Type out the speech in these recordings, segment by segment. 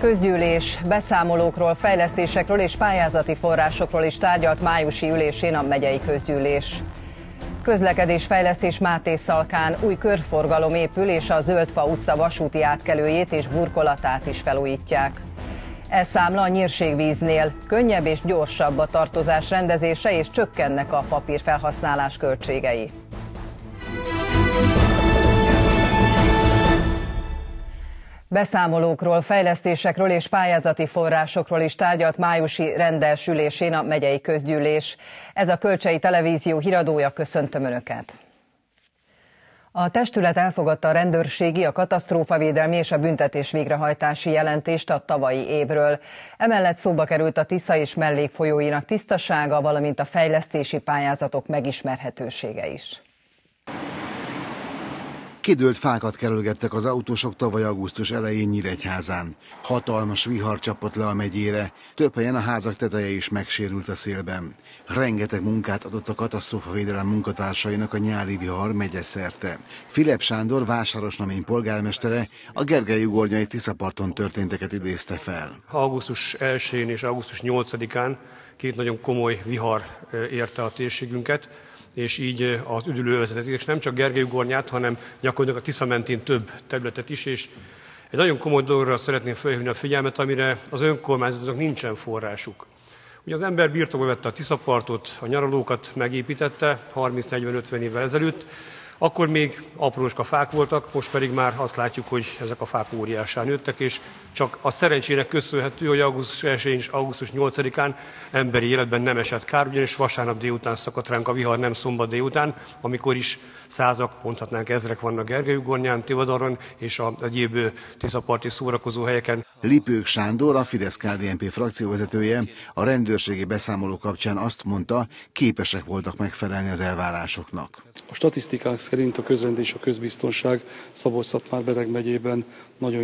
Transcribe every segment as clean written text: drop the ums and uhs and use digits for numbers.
Közgyűlés beszámolókról, fejlesztésekről és pályázati forrásokról is tárgyalt májusi ülésén a megyei közgyűlés. Közlekedésfejlesztés Mátészalkán új körforgalom épül, és a Zöldfa utca vasúti átkelőjét és burkolatát is felújítják. E-számla a Nyírségvíznél könnyebb és gyorsabb a tartozás rendezése, és csökkennek a papírfelhasználás költségei. Beszámolókról, fejlesztésekről és pályázati forrásokról is tárgyalt májusi rendes ülésén a megyei közgyűlés. Ez a Kölcsei Televízió híradója, köszöntöm Önöket! A testület elfogadta a rendőrségi, a katasztrófavédelmi és a büntetés végrehajtási jelentést a tavalyi évről. Emellett szóba került a Tisza és mellékfolyóinak tisztasága, valamint a fejlesztési pályázatok megismerhetősége is. Kidőlt fákat kerülgettek az autósok tavaly augusztus elején Nyíregyházán. Hatalmas vihar csapott le a megyére, több helyen a házak teteje is megsérült a szélben. Rengeteg munkát adott a katasztrófavédelem munkatársainak a nyári vihar megyeszerte. Filip Sándor, Vásárosnamény polgármestere a Gergely-ugornyai Tiszaparton történteket idézte fel. Augusztus 1-én és augusztus 8-án két nagyon komoly vihar érte a térségünket, és így az üdülőövezetet, és nem csak Gergely-ugornyát, hanem gyakorlatilag a Tisza mentén több területet is, és egy nagyon komoly dologra szeretném felhívni a figyelmet, amire az önkormányzatoknak nincsen forrásuk. Ugye az ember birtokba vette a Tiszapartot, a nyaralókat megépítette 30-40-50 évvel ezelőtt, akkor még aprócska fák voltak, most pedig már azt látjuk, hogy ezek a fák óriásán nőttek, és csak a szerencsének köszönhető, hogy augusztus 1-én és augusztus 8-án emberi életben nem esett kár, ugyanis vasárnap délután szakadt ránk a vihar, nem szombat délután, amikor is százak, mondhatnánk ezrek vannak Gergely-ugornyán, Tivadaron és az egyéb tiszaparti szórakozó helyeken. Lipők Sándor, a Fidesz-KDNP frakcióvezetője a rendőrségi beszámoló kapcsán azt mondta, képesek voltak megfelelni az elvárásoknak. A statisztikák szerint a közrend és a közbiztonság Szabolcs-Szatmár-Bereg megyében nagyon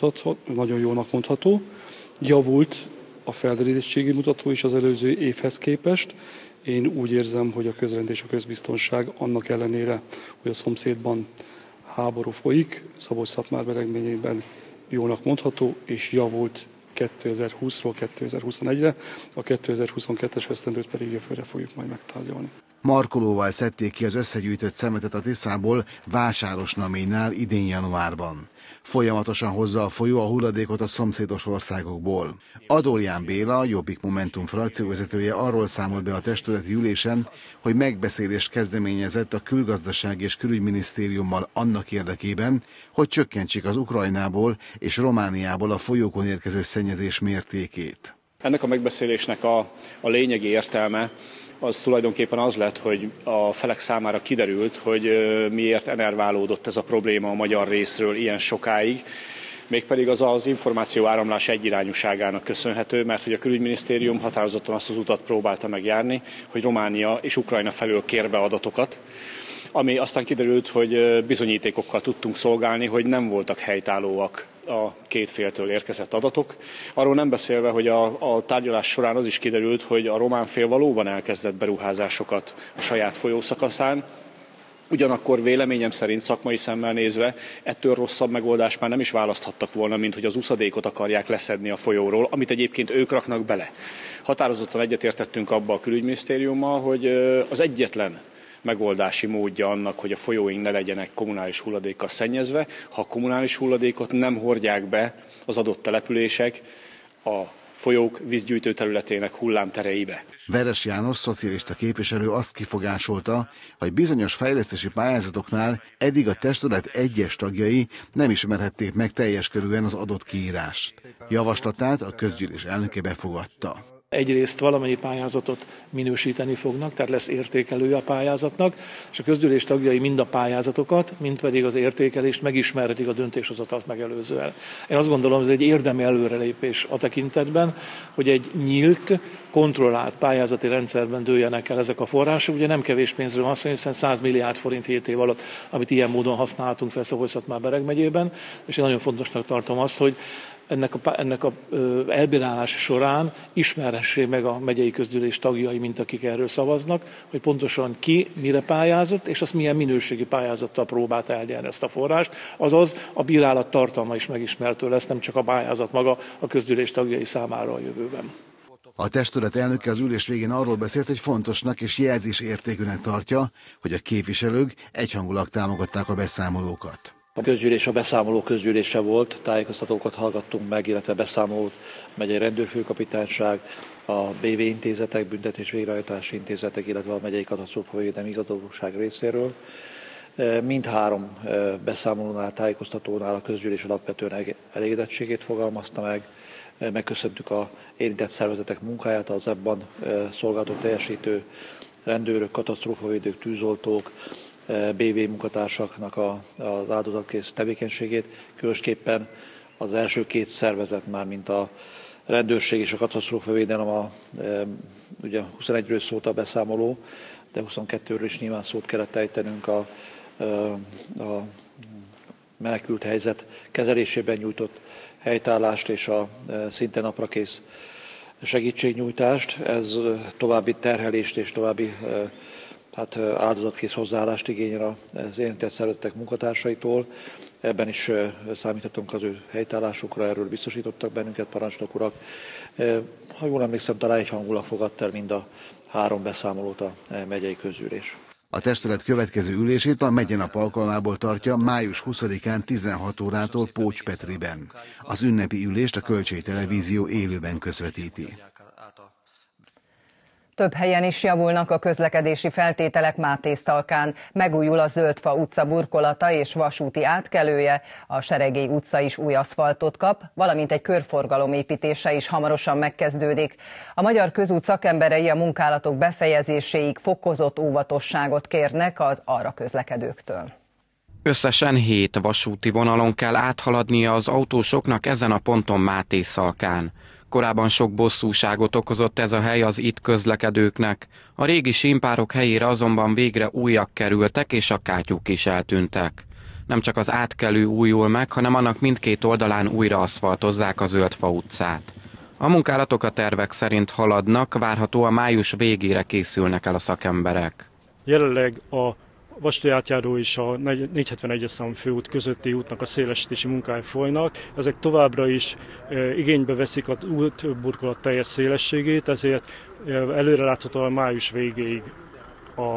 jónak mondható. Javult a felderítettségi mutató is az előző évhez képest. Én úgy érzem, hogy a közrend és a közbiztonság annak ellenére, hogy a szomszédban háború folyik, Szabolcs-Szatmár-Bereg megyében jónak mondható, és javult 2020-ról 2021-re, a 2022-es esztendőt pedig jövőre fogjuk majd megtárgyalni. Markolóval szedték ki az összegyűjtött szemetet a Tiszából Vásárosnaménynál idén januárban. Folyamatosan hozza a folyó a hulladékot a szomszédos országokból. Adorján Béla, a Jobbik Momentum frakcióvezetője arról számolt be a testületi ülésen, hogy megbeszélést kezdeményezett a Külgazdaság és Külügyminisztériummal annak érdekében, hogy csökkentsék az Ukrajnából és Romániából a folyókon érkező szennyezés mértékét. Ennek a megbeszélésnek a lényegi értelme az tulajdonképpen az lett, hogy a felek számára kiderült, hogy miért enerválódott ez a probléma a magyar részről ilyen sokáig. Mégpedig az információ áramlás egyirányúságának köszönhető, mert hogy a külügyminisztérium határozottan azt az utat próbálta megjárni, hogy Románia és Ukrajna felől kér be adatokat, ami aztán kiderült, hogy bizonyítékokkal tudtunk szolgálni, hogy nem voltak helytállóak a két féltől érkezett adatok. Arról nem beszélve, hogy a tárgyalás során az is kiderült, hogy a román fél valóban elkezdett beruházásokat a saját folyószakaszán. Ugyanakkor véleményem szerint szakmai szemmel nézve ettől rosszabb megoldást már nem is választhattak volna, mint hogy az uszadékot akarják leszedni a folyóról, amit egyébként ők raknak bele. Határozottan egyetértettünk abba a külügyminisztériummal, hogy az egyetlen megoldási módja annak, hogy a folyóink ne legyenek kommunális hulladékkal szennyezve, ha a kommunális hulladékot nem hordják be az adott települések a folyók vízgyűjtő területének hullámtereibe. Veres János, szocialista képviselő azt kifogásolta, hogy bizonyos fejlesztési pályázatoknál eddig a testület egyes tagjai nem ismerhették meg teljes körűen az adott kiírást. Javaslatát a közgyűlés elnöke befogadta. Egyrészt valamennyi pályázatot minősíteni fognak, tehát lesz értékelője a pályázatnak, és a közgyűlés tagjai mind a pályázatokat, mind pedig az értékelést megismerhetik a döntéshozatalt megelőzően. Én azt gondolom, ez egy érdemi előrelépés a tekintetben, hogy egy nyílt, kontrollált pályázati rendszerben dőljenek el ezek a források. Ugye nem kevés pénzről van szó, hiszen 100 milliárd forint 7 év alatt, amit ilyen módon használhatunk fel Szabolcs-Szatmár-Bereg megyében, és én nagyon fontosnak tartom azt, hogy ennek a elbírálás során ismerhessék meg a megyei közgyűlés tagjai, mint akik erről szavaznak, hogy pontosan ki mire pályázott, és azt milyen minőségi pályázattal próbált elnyerni ezt a forrást. Azaz a bírálat tartalma is megismertő lesz, nem csak a pályázat maga a közgyűlés tagjai számára a jövőben. A testület elnöke az ülés végén arról beszélt, hogy fontosnak és jelzésértékűnek tartja, hogy a képviselők egyhangulag támogatták a beszámolókat. A közgyűlés a beszámoló közgyűlése volt, tájékoztatókat hallgattunk meg, illetve beszámolót megyei rendőrfőkapitányság, a BV intézetek, büntetés végrehajtási intézetek, illetve a megyei katasztrófavédelmi igazgatóság részéről. Mindhárom beszámolónál, tájékoztatónál a közgyűlés alapvetően elégedettségét fogalmazta meg. Megköszöntük az érintett szervezetek munkáját, az ebben szolgálatot teljesítő rendőrök, katasztrófavédők, tűzoltók, BV munkatársaknak az áldozatkész tevékenységét, különösképpen az első két szervezet már, mint a rendőrség és a katasztrófavédelem, ugye 21-ről szólt a beszámoló, de 22-ről is nyilván szót kellett ejtenünk a menekült helyzet kezelésében nyújtott helytállást és a szinte naprakész segítségnyújtást. Ez további terhelést és további áldozatkész hozzáállást igényel az érintett szervezetek munkatársaitól. Ebben is számíthatunk az ő helytállásukra, erről biztosítottak bennünket parancsnok urak. Ha jól emlékszem, talán egyhangulag fogadta el mind a három beszámolót a megyei közgyűlés. A testület következő ülését a megyenap alkalmából tartja május 20-án 16 órától Pócspetriben. Az ünnepi ülést a Kölcsei Televízió élőben közvetíti. Több helyen is javulnak a közlekedési feltételek Mátészalkán. Megújul a Zöldfa utca burkolata és vasúti átkelője, a Seregély utca is új aszfaltot kap, valamint egy körforgalom építése is hamarosan megkezdődik. A Magyar Közút szakemberei a munkálatok befejezéséig fokozott óvatosságot kérnek az arra közlekedőktől. Összesen 7 vasúti vonalon kell áthaladnia az autósoknak ezen a ponton Mátészalkán. Korábban sok bosszúságot okozott ez a hely az itt közlekedőknek. A régi símpárok helyére azonban végre újak kerültek, és a kátyúk is eltűntek. Nem csak az átkelő újul meg, hanem annak mindkét oldalán újra aszfaltozzák a Zöldfa utcát. A munkálatok a tervek szerint haladnak, várhatóan május végére készülnek el a szakemberek. Jelenleg a vasúti átjáró és a 471-es számú főút közötti útnak a szélesítési munkái folynak. Ezek továbbra is igénybe veszik az útburkolat teljes szélességét, ezért előreláthatóan május végéig a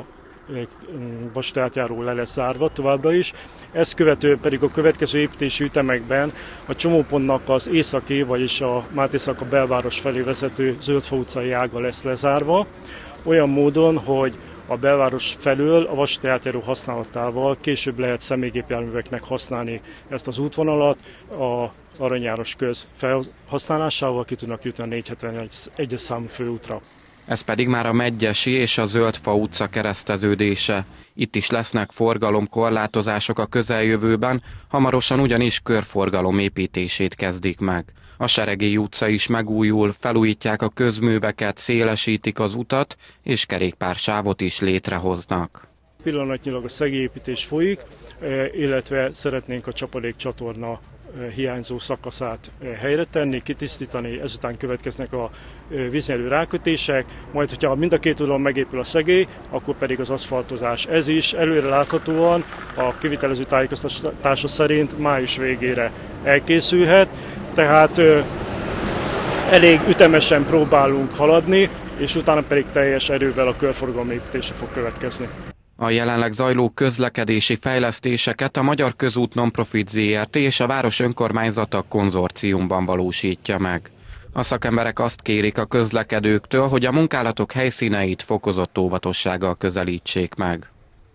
vasúti átjáró le lesz zárva továbbra is. Ezt követően pedig a következő építési ütemekben a csomópontnak az északi, vagyis a Mátészalka belváros felé vezető Zöldfa utcai ága lesz lezárva, olyan módon, hogy a belváros felől a vasúti átjáró használatával később lehet személygépjárműveknek használni ezt az útvonalat, a Aranyjános köz felhasználásával ki tudnak jutni a 471-es számú főútra. Ez pedig már a Medgyesi és a Zöldfa utca kereszteződése. Itt is lesznek forgalomkorlátozások a közeljövőben, hamarosan ugyanis körforgalom építését kezdik meg. A Seregély utca is megújul, felújítják a közműveket, szélesítik az utat, és kerékpársávot is létrehoznak. Pillanatnyilag a szegélyépítés folyik, illetve szeretnénk a csapadékcsatorna hiányzó szakaszát helyre tenni, kitisztítani, ezután következnek a víznyelő rákötések, majd hogyha mind a két oldalon megépül a szegély, akkor pedig az aszfaltozás. Ez is előre láthatóan a kivitelező tájékoztatása szerint május végére elkészülhet, tehát elég ütemesen próbálunk haladni, és utána pedig teljes erővel a körforgalom építése fog következni. A jelenleg zajló közlekedési fejlesztéseket a Magyar Közút Nonprofit Zrt. És a város önkormányzata konzorciumban valósítja meg. A szakemberek azt kérik a közlekedőktől, hogy a munkálatok helyszíneit fokozott óvatossággal közelítsék meg.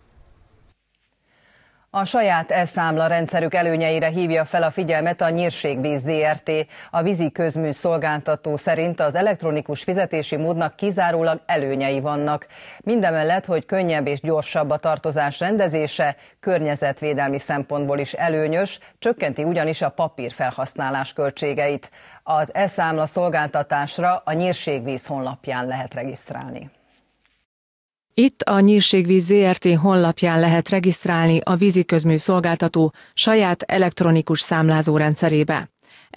A saját e-számla rendszerük előnyeire hívja fel a figyelmet a Nyírségvíz Zrt. A vízi közmű szolgáltató szerint az elektronikus fizetési módnak kizárólag előnyei vannak. Mindemellett, hogy könnyebb és gyorsabb a tartozás rendezése, környezetvédelmi szempontból is előnyös, csökkenti ugyanis a papír felhasználás költségeit. Az e-számla szolgáltatásra a Nyírségvíz honlapján lehet regisztrálni. Itt a Nyírségvíz Zrt. Honlapján lehet regisztrálni a víziközmű szolgáltató saját elektronikus számlázórendszerébe.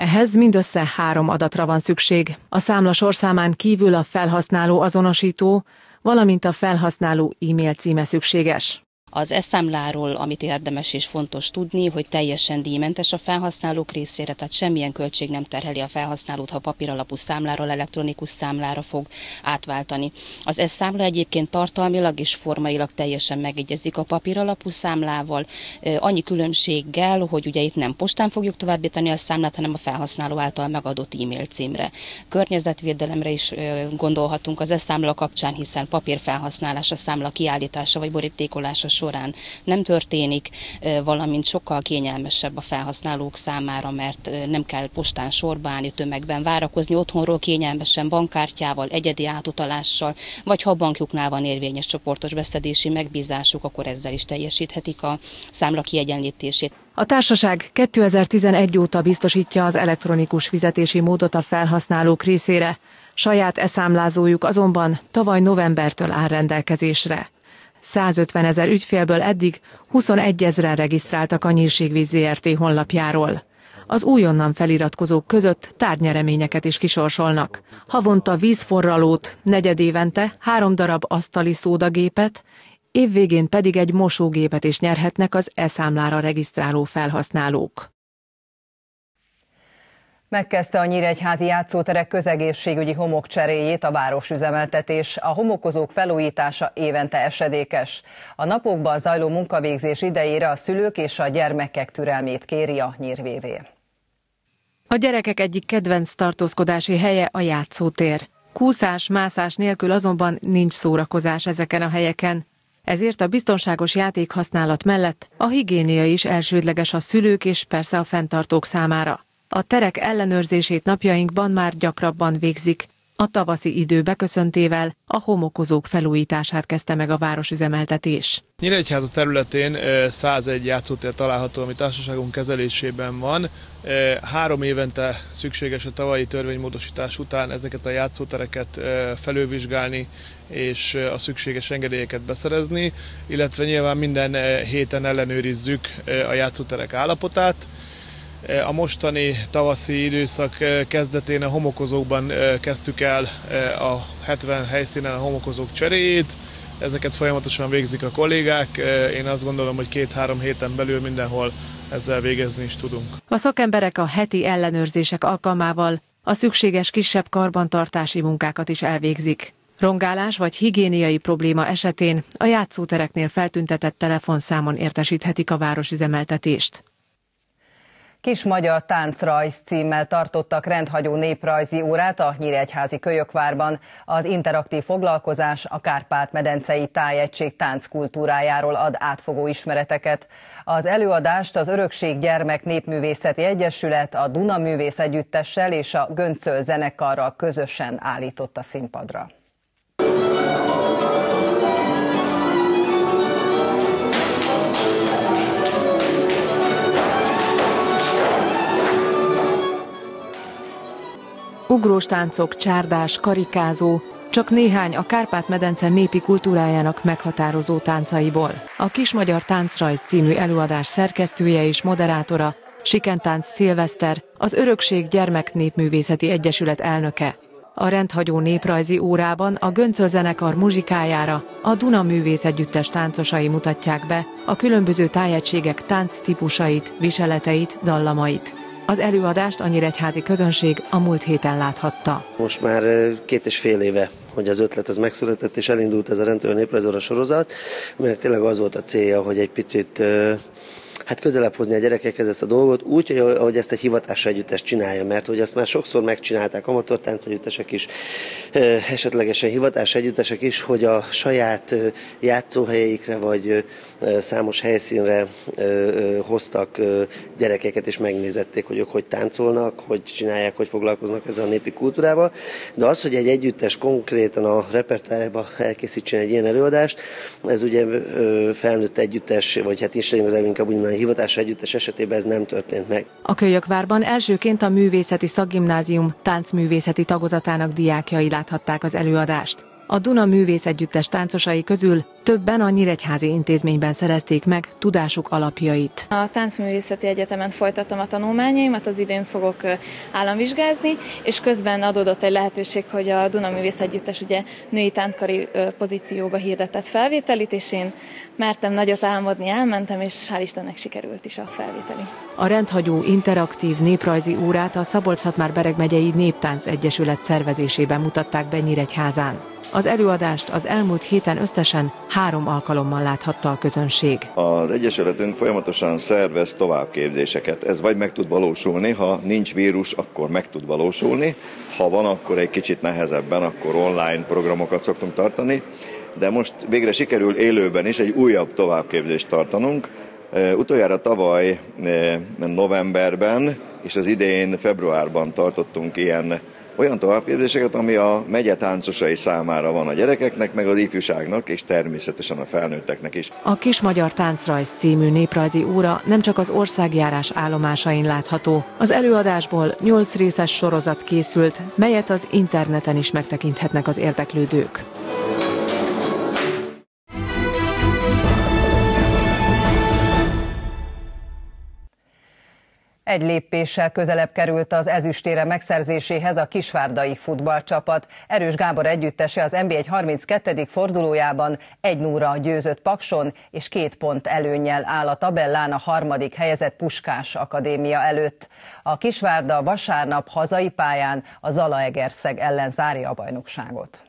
Ehhez mindössze 3 adatra van szükség. A számla sorszámán kívül a felhasználó azonosító, valamint a felhasználó e-mail címe szükséges. Az e-számláról, amit érdemes és fontos tudni, hogy teljesen díjmentes a felhasználók részére, tehát semmilyen költség nem terheli a felhasználót, ha papíralapú számláról elektronikus számlára fog átváltani. Az e-számla egyébként tartalmilag és formailag teljesen megegyezik a papíralapú számlával, annyi különbséggel, hogy ugye itt nem postán fogjuk továbbítani a számlát, hanem a felhasználó által megadott e-mail címre. Környezetvédelemre is gondolhatunk az e-számla kapcsán, hiszen papírfelhasználás, a számla kiállítása vagy borítékolása során nem történik, valamint sokkal kényelmesebb a felhasználók számára, mert nem kell postán sorba állni, tömegben várakozni, otthonról kényelmesen bankkártyával, egyedi átutalással, vagy ha a bankjuknál van érvényes csoportos beszedési megbízásuk, akkor ezzel is teljesíthetik a számla kiegyenlítését. A társaság 2011 óta biztosítja az elektronikus fizetési módot a felhasználók részére, saját e-számlázójuk azonban tavaly novembertől áll rendelkezésre. 150 000 ügyfélből eddig 21 000-en regisztráltak a Nyírségvíz ZRT honlapjáról. Az újonnan feliratkozók között tárgynyereményeket is kisorsolnak. Havonta vízforralót, negyedévente 3 darab asztali szódagépet, évvégén pedig egy mosógépet is nyerhetnek az e-számlára regisztráló felhasználók. Megkezdte a nyíregyházi játszóterek közegészségügyi homokcseréjét a városüzemeltetés. A homokozók felújítása évente esedékes. A napokban zajló munkavégzés idejére a szülők és a gyermekek türelmét kéri a NYIR-VV. A gyerekek egyik kedvenc tartózkodási helye a játszótér. Kúszás, mászás nélkül azonban nincs szórakozás ezeken a helyeken. Ezért a biztonságos játékhasználat mellett a higiénia is elsődleges a szülők és persze a fenntartók számára. A terek ellenőrzését napjainkban már gyakrabban végzik. A tavaszi idő beköszöntével a homokozók felújítását kezdte meg a városüzemeltetés. Nyíregyháza területén 101 játszótér található, ami társaságunk kezelésében van. 3 évente szükséges a tavalyi törvénymódosítás után ezeket a játszótereket felülvizsgálni és a szükséges engedélyeket beszerezni, illetve nyilván minden héten ellenőrizzük a játszóterek állapotát. A mostani tavaszi időszak kezdetén a homokozókban kezdtük el a 70 helyszínen a homokozók cseréjét. Ezeket folyamatosan végzik a kollégák. Én azt gondolom, hogy 2-3 héten belül mindenhol ezzel végezni is tudunk. A szakemberek a heti ellenőrzések alkalmával a szükséges kisebb karbantartási munkákat is elvégzik. Rongálás vagy higiéniai probléma esetén a játszótereknél feltüntetett telefonszámon értesíthetik a városüzemeltetést. Kis magyar táncrajz címmel tartottak rendhagyó néprajzi órát a nyíregyházi Kölyökvárban. Az interaktív foglalkozás a Kárpát-medencei tájegység tánckultúrájáról ad átfogó ismereteket. Az előadást az Örökség Gyermek Népművészeti Egyesület, a Duna Művész Együttessel és a Göncöl zenekarral közösen állította színpadra. Ugrós táncok, csárdás, karikázó, csak néhány a Kárpát-medence népi kultúrájának meghatározó táncaiból. A Kis magyar táncrajz című előadás szerkesztője és moderátora, Sikentánc Szilveszter, az Örökség Gyermek Népművészeti Egyesület elnöke. A rendhagyó néprajzi órában a Göncöl zenekar muzsikájára a Duna Művész Együttes táncosai mutatják be a különböző tájegységek tánctípusait, viseleteit, dallamait. Az előadást a nyíregyházi közönség a múlt héten láthatta. Most már 2,5 éve, hogy az ötlet az megszületett, és elindult ez a rendhagyó néprajzóra sorozat, mert tényleg az volt a célja, hogy egy picit közelebb hozni a gyerekekhez ezt a dolgot, úgy, ahogy ezt egy hivatásra együttes csinálja, mert hogy azt már sokszor megcsinálták amatőr táncegyüttesek is, esetlegesen hivatásra együttesek is, hogy a saját játszóhelyeikre vagy számos helyszínre hoztak gyerekeket, és megnézették, hogy ők hogy táncolnak, hogy csinálják, hogy foglalkoznak ezzel a népi kultúrával. De az, hogy egy együttes konkrétan a repertoárjába elkészítsen egy ilyen előadást, ez ugye felnőtt együttes, vagy hát is inkább úgy mondani, hivatásra együttes esetében ez nem történt meg. A Kölyökvárban elsőként a Művészeti Szakgimnázium táncművészeti tagozatának diákjai láthatták az előadást. A Duna Művészegyüttes táncosai közül többen a Nyíregyházi Intézményben szerezték meg tudásuk alapjait. A Táncművészeti Egyetemen folytattam a tanulmányaimat, az idén fogok államvizsgázni, és közben adódott egy lehetőség, hogy a Duna Művészegyüttes ugye női tánckari pozícióba hirdetett felvételit, és én mertem nagyot álmodni, elmentem, és hál' Istennek sikerült is a felvételi. A rendhagyó interaktív néprajzi órát a Szabolcs-Szatmár-Bereg megyei Néptánc Egyesület szervezésében mutatták be Nyíregyházán. Az előadást az elmúlt héten összesen 3 alkalommal láthatta a közönség. Az Egyesületünk folyamatosan szervez továbbképzéseket. Ez vagy meg tud valósulni, ha nincs vírus, akkor meg tud valósulni. Ha van, akkor egy kicsit nehezebben, akkor online programokat szoktunk tartani. De most végre sikerül élőben is egy újabb továbbképzést tartanunk. Utoljára tavaly novemberben és az idén februárban tartottunk olyan továbbképzéseket, ami a megye táncosai számára van, a gyerekeknek, meg az ifjúságnak, és természetesen a felnőtteknek is. A Kis Magyar Táncrajz című néprajzi óra nem csak az országjárás állomásain látható. Az előadásból 8 részes sorozat készült, melyet az interneten is megtekinthetnek az érdeklődők. Egy lépéssel közelebb került az ezüstérem megszerzéséhez a kisvárdai futballcsapat. Erős Gábor együttese az NB1 32. fordulójában 1-0-ra győzött Pakson, és 2 pont előnnyel áll a tabellán a 3. helyezett Puskás Akadémia előtt. A Kisvárda vasárnap hazai pályán a Zalaegerszeg ellen zárja a bajnokságot.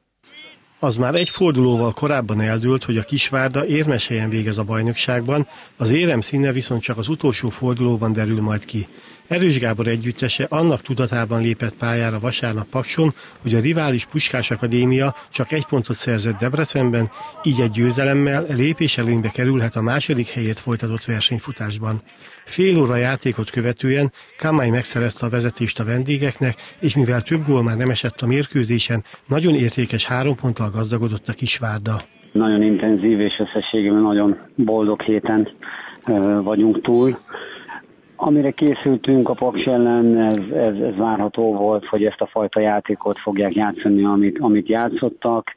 Az már egy fordulóval korábban eldőlt, hogy a Kisvárda érmes helyen végez a bajnokságban, az érem színe viszont csak az utolsó fordulóban derül majd ki. Erős Gábor együttese annak tudatában lépett pályára vasárnap Pakson, hogy a rivális Puskás Akadémia csak 1 pontot szerzett Debrecenben, így egy győzelemmel lépéselőnybe kerülhet a 2. helyért folytatott versenyfutásban. Fél óra játékot követően Kamai megszerezte a vezetést a vendégeknek, és mivel több gól már nem esett a mérkőzésen, nagyon értékes 3 ponttal gazdagodott a Kisvárda. Nagyon intenzív és összességében nagyon boldog héten vagyunk túl. Amire készültünk a Paks ellen, ez várható volt, hogy ezt a fajta játékot fogják játszani, amit játszottak.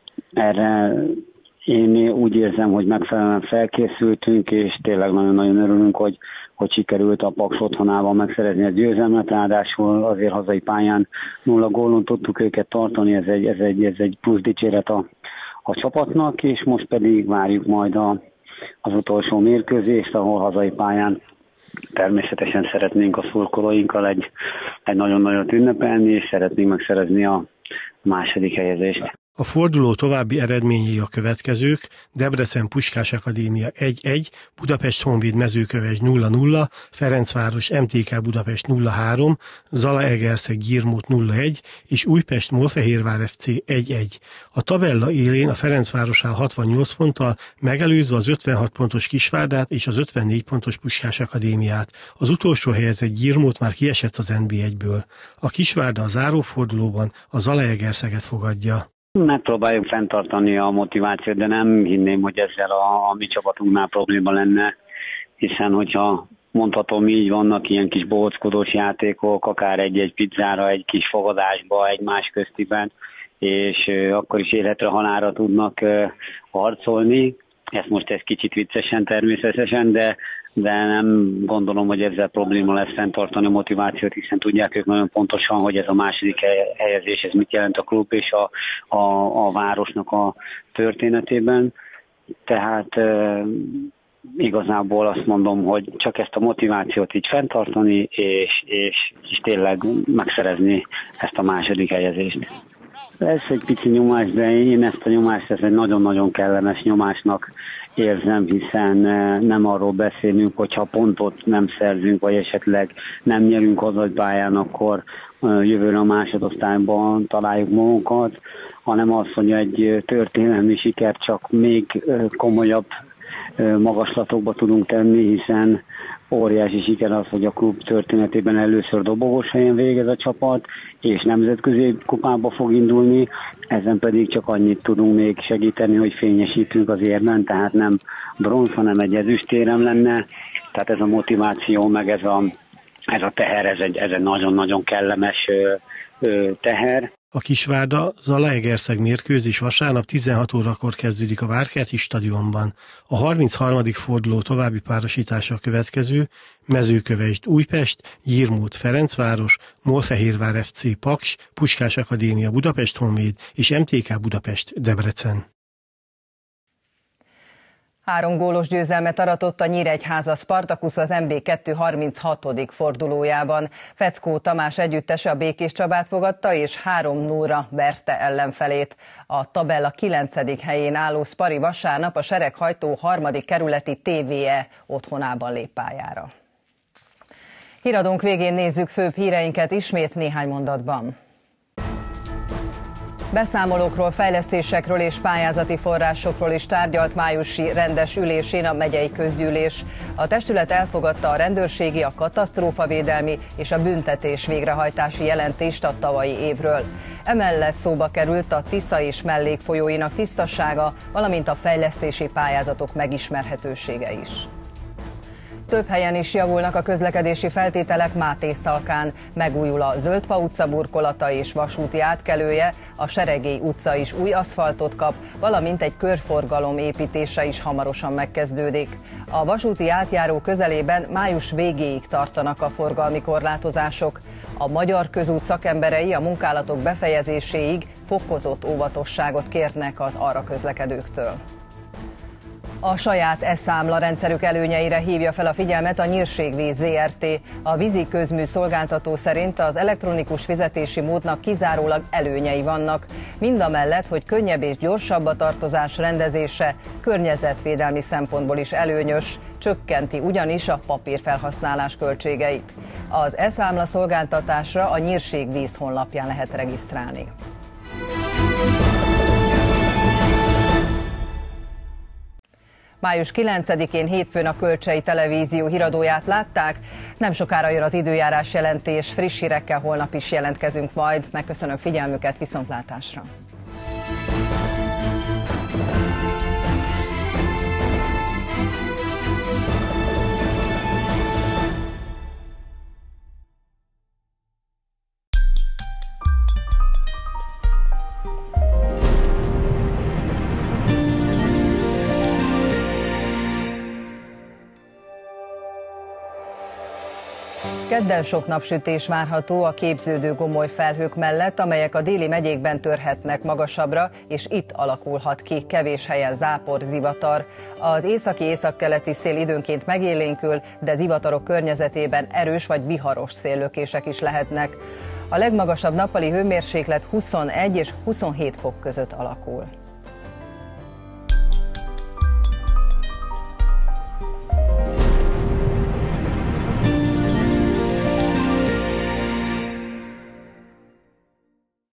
Erre én úgy érzem, hogy megfelelően felkészültünk, és tényleg nagyon-nagyon örülünk, hogy sikerült a Paks otthonában megszerezni a győzelmet, ráadásul azért hazai pályán 0 gólon tudtuk őket tartani, ez egy plusz dicséret a csapatnak, és most pedig várjuk majd az utolsó mérkőzést, ahol hazai pályán természetesen szeretnénk a szurkolóinkkal egy nagyon-nagyon ünnepelni, és szeretnénk megszerezni a 2. helyezést. A forduló további eredményei a következők: Debrecen Puskás Akadémia 1-1, Budapest Honvéd Mezőköves 0-0, Ferencváros MTK Budapest 0-3, Zalaegerszeg Gyirmót 0-1 és Újpest Molfehérvár FC 1-1. A tabella élén a Ferencváros áll 68 ponttal, megelőzve az 56 pontos Kisvárdát és az 54 pontos Puskás Akadémiát. Az utolsó helyezett Gyirmót már kiesett az NB1-ből. A Kisvárda a zárófordulóban a Zalaegerszeget fogadja. Megpróbáljuk fenntartani a motivációt, de nem hinném, hogy ezzel a mi csapatunknál probléma lenne, hiszen hogyha mondhatom így, vannak ilyen kis bohóckodós játékok, akár egy-egy pizzára, egy kis fogadásba, egymás köztiben, és akkor is életre halálra tudnak harcolni. Ezt most kicsit viccesen természetesen, de nem gondolom, hogy ezzel probléma lesz fenntartani a motivációt, hiszen tudják ők nagyon pontosan, hogy ez a 2. helyezés, ez mit jelent a klub és a városnak a történetében. Tehát igazából azt mondom, hogy csak ezt a motivációt így fenntartani, és tényleg megszerezni ezt a 2. helyezést. Ez egy pici nyomás, de én ezt a nyomást, ez egy nagyon-nagyon kellemes nyomásnak érzem, hiszen nem arról beszélünk, hogyha pontot nem szerzünk, vagy esetleg nem nyerünk hazai pályán, akkor jövőre a másodosztályban találjuk magunkat, hanem az, hogy egy történelmi siker csak még komolyabb magaslatokba tudunk tenni, hiszen óriási siker az, hogy a klub történetében először dobogós helyen végez a csapat, és nemzetközi kupába fog indulni, ezen pedig csak annyit tudunk még segíteni, hogy fényesítünk az érmen, tehát nem bronz, hanem egy ezüstérem lenne, tehát ez a motiváció, meg ez a teher, ez egy nagyon-nagyon kellemes teher. A Kisvárda-Zalaegerszeg mérkőzés vasárnap 16 órakor kezdődik a Várkerti stadionban. A 33. forduló további párosítása a következő: Mezőkövesd-Újpest, Gyirmót-Ferencváros, Molfehérvár FC Paks, Puskás Akadémia Budapest-Honvéd és MTK Budapest-Debrecen. 3 gólos győzelmet aratott a Nyíregyháza Spartakusz az MB2 36. fordulójában. Feckó Tamás együttese a Békés Csabát fogadta és 3-0-ra verte ellenfelét. A tabella 9. helyén álló Spari vasárnap a Sereghajtó 3. kerületi TVE otthonában lép pályára. Híradónk végén nézzük főbb híreinket ismét néhány mondatban. Beszámolókról, fejlesztésekről és pályázati forrásokról is tárgyalt májusi rendes ülésén a megyei közgyűlés. A testület elfogadta a rendőrségi, a katasztrófavédelmi és a büntetés végrehajtási jelentést a tavalyi évről. Emellett szóba került a Tisza és mellékfolyóinak tisztasága, valamint a fejlesztési pályázatok megismerhetősége is. Több helyen is javulnak a közlekedési feltételek Mátészalkán. Megújul a Zöldfa utca burkolata és vasúti átkelője, a Seregély utca is új aszfaltot kap, valamint egy körforgalom építése is hamarosan megkezdődik. A vasúti átjáró közelében május végéig tartanak a forgalmi korlátozások. A Magyar Közút szakemberei a munkálatok befejezéséig fokozott óvatosságot kérnek az arra közlekedőktől. A saját e-számla rendszerük előnyeire hívja fel a figyelmet a Nyírségvíz Zrt. A vízi közmű szolgáltató szerint az elektronikus fizetési módnak kizárólag előnyei vannak. Mindamellett, hogy könnyebb és gyorsabb a tartozás rendezése, környezetvédelmi szempontból is előnyös, csökkenti ugyanis a papírfelhasználás költségeit. Az e-számla szolgáltatásra a Nyírségvíz honlapján lehet regisztrálni. Május 9-én hétfőn a Kölcsei Televízió híradóját látták. Nem sokára jön az időjárás jelentés, friss hírekkel holnap is jelentkezünk majd. Megköszönöm figyelmüket, viszontlátásra! Kedden sok napsütés várható a képződő gomoly felhők mellett, amelyek a déli megyékben törhetnek magasabbra, és itt alakulhat ki kevés helyen zápor, zivatar. Az északi-északkeleti szél időnként megélénkül, de zivatarok környezetében erős vagy viharos széllökések is lehetnek. A legmagasabb nappali hőmérséklet 21 és 27 fok között alakul.